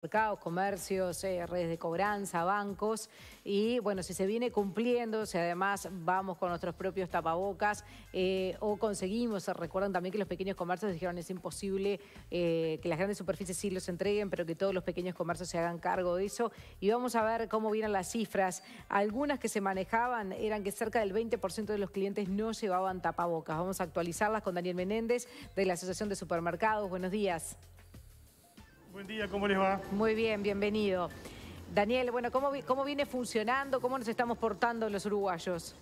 supermercados, comercios, redes de cobranza, bancos. Y bueno, si se viene cumpliendo, si además vamos con nuestros propios tapabocas o conseguimos, recuerdan también que los pequeños comercios dijeron es imposible que las grandes superficies sí los entreguen, pero que todos los pequeños comercios se hagan cargo de eso. Y vamos a ver cómo vienen las cifras. Algunas que se manejaban eran que cerca del 20% de los clientes no llevaban tapabocas. Vamos a actualizarlas con Daniel Menéndez de la Asociación de Supermercados. Buenos días. Buen día, ¿cómo les va? Muy bien, bienvenido. Daniel, bueno, ¿cómo viene funcionando? ¿Cómo nos estamos portando los uruguayos?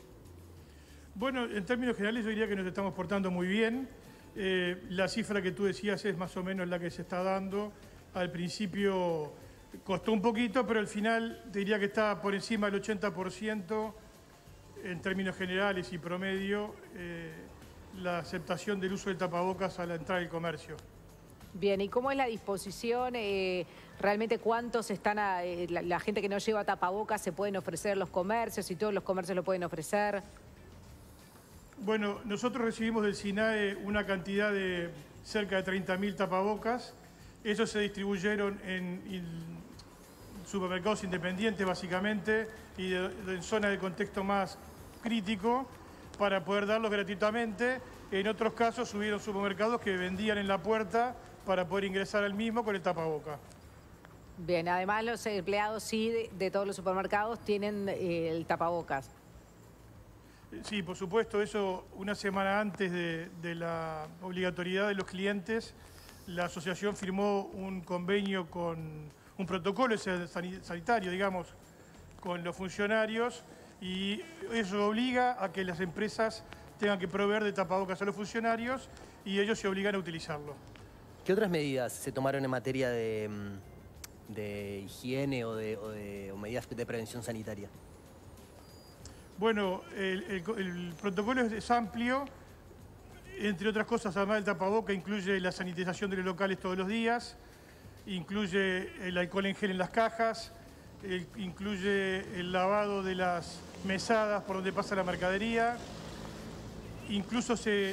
Bueno, en términos generales yo diría que nos estamos portando muy bien. La cifra que tú decías es más o menos la que se está dando. Al principio costó un poquito, pero al final te diría que está por encima del 80% en términos generales y promedio la aceptación del uso del tapabocas a la entrada del comercio. Bien, ¿y cómo es la disposición? ¿Realmente cuántos están, la gente que no lleva tapabocas se pueden ofrecer los comercios y todos los comercios lo pueden ofrecer? Bueno, nosotros recibimos del SINAE una cantidad de cerca de 30.000 tapabocas. Esos se distribuyeron en supermercados independientes básicamente y en zonas de contexto más crítico para poder darlos gratuitamente. En otros casos hubieron supermercados que vendían en la puerta para poder ingresar al mismo con el tapaboca. Bien, además los empleados sí de todos los supermercados tienen el tapabocas. Sí, por supuesto, eso una semana antes de la obligatoriedad de los clientes, la asociación firmó un convenio con un protocolo sanitario, digamos, con los funcionarios y eso obliga a que las empresas tengan que proveer de tapabocas a los funcionarios y ellos se obligan a utilizarlo. ¿Qué otras medidas se tomaron en materia de higiene o medidas de prevención sanitaria? Bueno, el protocolo es amplio, entre otras cosas, además del tapaboca, incluye la sanitización de los locales todos los días, incluye el alcohol en gel en las cajas, incluye el lavado de las mesadas por donde pasa la mercadería, incluso se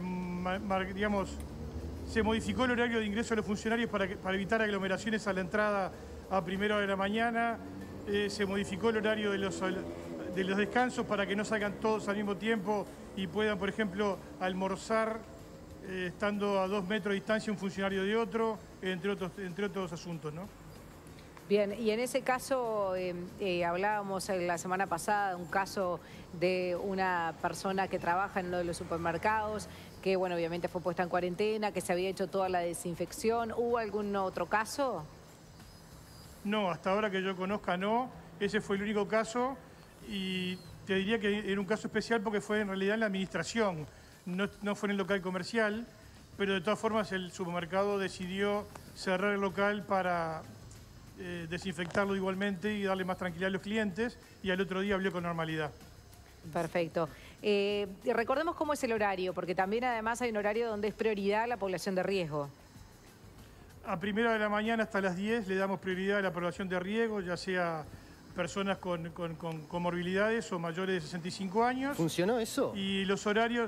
modificó el horario de ingreso de los funcionarios para evitar aglomeraciones a la entrada a primera hora de la mañana, se modificó el horario de los descansos para que no salgan todos al mismo tiempo y puedan, por ejemplo, almorzar estando a 2 metros de distancia un funcionario de otro, entre otros asuntos, ¿no? Bien, y en ese caso hablábamos la semana pasada de un caso de una persona que trabaja en uno de los supermercados, que bueno, obviamente fue puesta en cuarentena, que se había hecho toda la desinfección. ¿Hubo algún otro caso? No, hasta ahora que yo conozca no. Ese fue el único caso y te diría que era un caso especial porque fue en realidad en la administración, no fue en el local comercial, pero de todas formas el supermercado decidió cerrar el local para desinfectarlo igualmente y darle más tranquilidad a los clientes y al otro día abrió con normalidad. Perfecto. Recordemos cómo es el horario, porque también además hay un horario donde es prioridad la población de riesgo. A primera de la mañana hasta las 10 le damos prioridad a la población de riesgo, ya sea personas con comorbilidades o mayores de 65 años. ¿Funcionó eso? Y los horarios...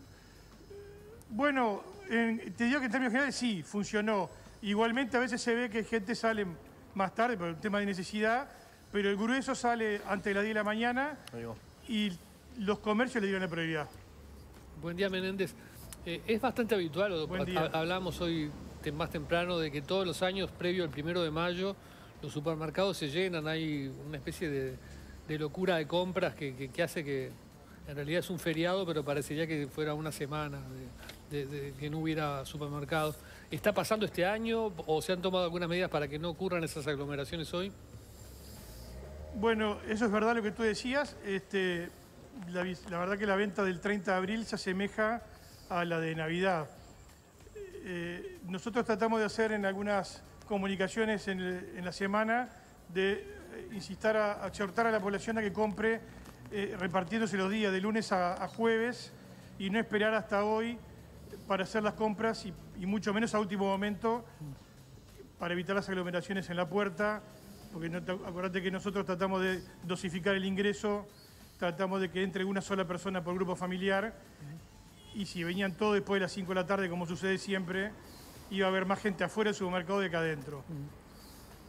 Bueno, te digo que en términos generales sí, funcionó. Igualmente a veces se ve que gente sale más tarde por el tema de necesidad, pero el grueso sale antes de las 10 de la mañana y los comercios le dieron la prioridad. Buen día, Menéndez. Es bastante habitual, hablamos hoy más temprano, de que todos los años previo al 1 de mayo los supermercados se llenan, hay una especie de locura de compras que hace que en realidad es un feriado, pero parecería que fuera una semana de que no hubiera supermercados. ¿Está pasando este año o se han tomado algunas medidas para que no ocurran esas aglomeraciones hoy? Bueno, eso es verdad lo que tú decías. La verdad que la venta del 30 de abril se asemeja a la de Navidad. Nosotros tratamos de hacer en algunas comunicaciones en la semana de insistir a exhortar a la población a que compre repartiéndose los días de lunes a jueves y no esperar hasta hoy para hacer las compras y mucho menos a último momento para evitar las aglomeraciones en la puerta, porque acordate que nosotros tratamos de dosificar el ingreso, tratamos de que entre una sola persona por grupo familiar y si venían todos después de las 5 de la tarde, como sucede siempre, iba a haber más gente afuera del supermercado que acá adentro.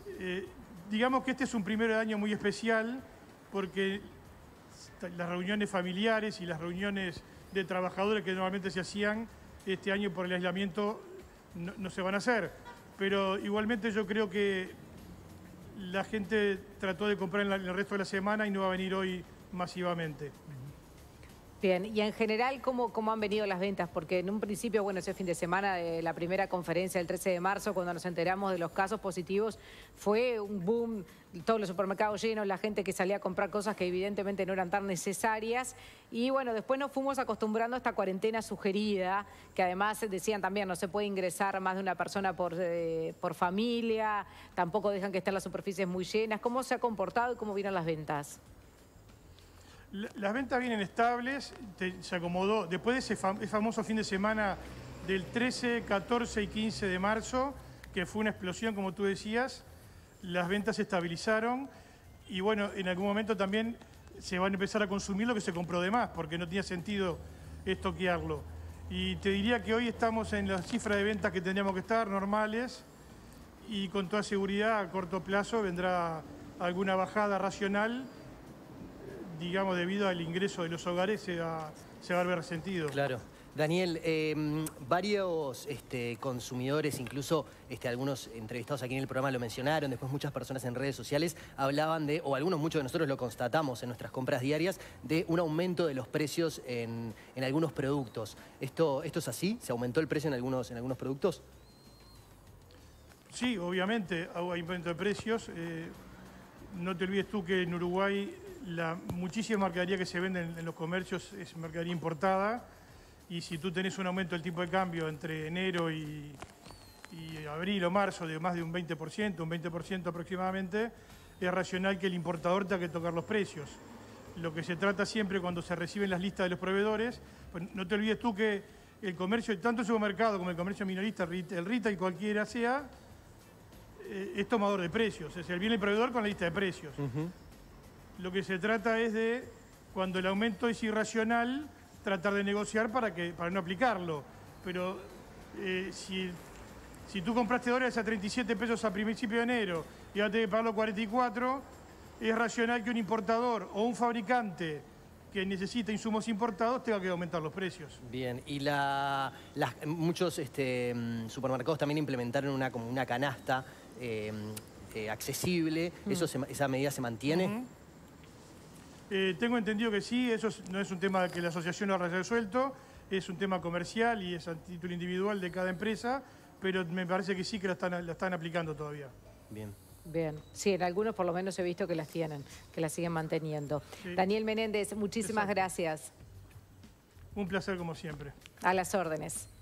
digamos que este es un primer año muy especial porque las reuniones familiares y las reuniones de trabajadores que normalmente se hacían este año por el aislamiento no se van a hacer. Pero igualmente yo creo que la gente trató de comprar en el resto de la semana y no va a venir hoy masivamente. Bien, y en general, ¿cómo han venido las ventas? Porque en un principio, bueno, ese fin de semana de la primera conferencia del 13 de marzo, cuando nos enteramos de los casos positivos, fue un boom, todos los supermercados llenos, la gente que salía a comprar cosas que evidentemente no eran tan necesarias. Y bueno, después nos fuimos acostumbrando a esta cuarentena sugerida, que además decían también, no se puede ingresar más de una persona por familia, tampoco dejan que estén las superficies muy llenas. ¿Cómo se ha comportado y cómo vienen las ventas? Las ventas vienen estables, se acomodó. Después de ese famoso fin de semana del 13, 14 y 15 de marzo, que fue una explosión, como tú decías, las ventas se estabilizaron y bueno, en algún momento también se van a empezar a consumir lo que se compró de más, porque no tenía sentido estoquearlo. Y te diría que hoy estamos en las cifras de ventas que tendríamos que estar, normales, y con toda seguridad a corto plazo vendrá alguna bajada racional, digamos, debido al ingreso de los hogares se va a ver resentido. Claro. Daniel, varios consumidores, incluso algunos entrevistados aquí en el programa lo mencionaron, después muchas personas en redes sociales hablaban de, o muchos de nosotros lo constatamos en nuestras compras diarias, de un aumento de los precios en algunos productos. ¿Esto es así? ¿Se aumentó el precio en algunos productos? Sí, obviamente hay aumento de precios. No te olvides tú que en Uruguay la muchísima mercadería que se vende en los comercios es mercadería importada y si tú tenés un aumento del tipo de cambio entre enero y abril o marzo de más de un 20% aproximadamente, es racional que el importador tenga que tocar los precios. Lo que se trata siempre cuando se reciben las listas de los proveedores, pues no te olvides tú que el comercio, tanto el supermercado como el comercio minorista, el retail cualquiera sea, es tomador de precios, es el viene el proveedor con la lista de precios. Lo que se trata es de, cuando el aumento es irracional, tratar de negociar para no aplicarlo. Pero si tú compraste dólares a 37 pesos a principio de enero y ahora tenés que pagarlo 44, es racional que un importador o un fabricante que insumos importados tenga que aumentar los precios. Bien, y muchos supermercados también implementaron como una canasta accesible. ¿Esa medida se mantiene? Tengo entendido que sí, eso no es un tema que la asociación lo haya resuelto, es un tema comercial y es a título individual de cada empresa, pero me parece que sí que la están aplicando todavía. Bien. Bien, sí, en algunos por lo menos he visto que las tienen, que las siguen manteniendo. Sí. Daniel Menéndez, muchísimas gracias. Un placer como siempre. A las órdenes.